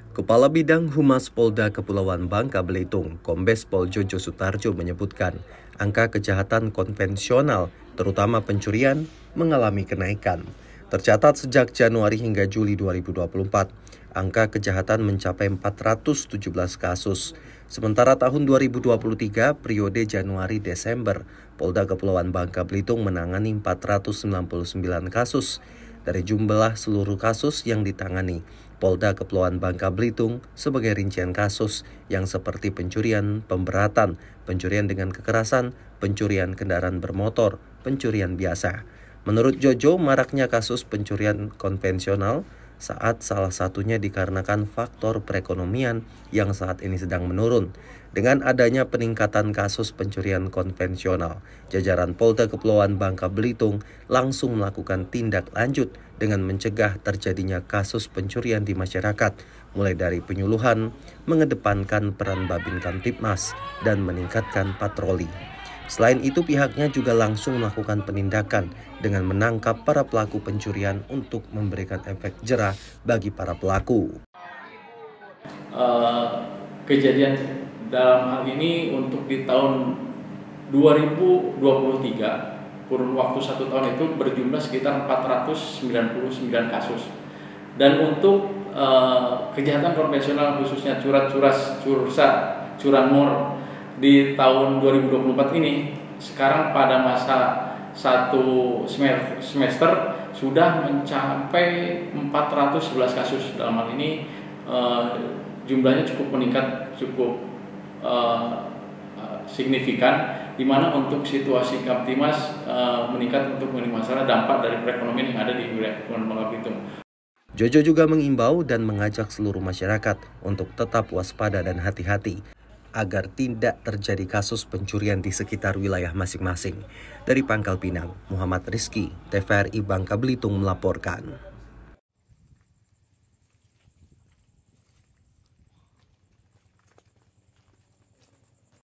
Kepala Bidang Humas Polda Kepulauan Bangka Belitung, Kombes Pol Jojo Sutarjo menyebutkan, angka kejahatan konvensional, terutama pencurian, mengalami kenaikan. Tercatat sejak Januari hingga Juli 2024, angka kejahatan mencapai 417 kasus. Sementara tahun 2023, periode Januari-Desember, Polda Kepulauan Bangka Belitung menangani 499 kasus. Dari jumlah seluruh kasus yang ditangani, Polda Kepulauan Bangka Belitung sebagai rincian kasus yang seperti pencurian pemberatan, pencurian dengan kekerasan, pencurian kendaraan bermotor, pencurian biasa. Menurut Jojo, maraknya kasus pencurian konvensional saat salah satunya dikarenakan faktor perekonomian yang saat ini sedang menurun. Dengan adanya peningkatan kasus pencurian konvensional, jajaran Polda Kepulauan Bangka Belitung langsung melakukan tindak lanjut dengan mencegah terjadinya kasus pencurian di masyarakat, mulai dari penyuluhan, mengedepankan peran Babin Kamtibmas, dan meningkatkan patroli. Selain itu, pihaknya juga langsung melakukan penindakan dengan menangkap para pelaku pencurian untuk memberikan efek jera bagi para pelaku. Kejadian dalam hal ini untuk di tahun 2023, kurun waktu 1 tahun itu berjumlah sekitar 499 kasus. Dan untuk kejahatan konvensional khususnya curanmor di tahun 2024 ini, sekarang pada masa 1 semester sudah mencapai 411 kasus. Dalam hal ini jumlahnya cukup meningkat, cukup signifikan, di mana untuk situasi Kamtibmas meningkat untuk masalah dampak dari perekonomian yang ada di wilayah Kepulauan Bangka Belitung. Jojo juga mengimbau dan mengajak seluruh masyarakat untuk tetap waspada dan hati-hati agar tidak terjadi kasus pencurian di sekitar wilayah masing-masing. Dari Pangkal Pinang, Muhammad Rizky, TVRI Bangka Belitung melaporkan.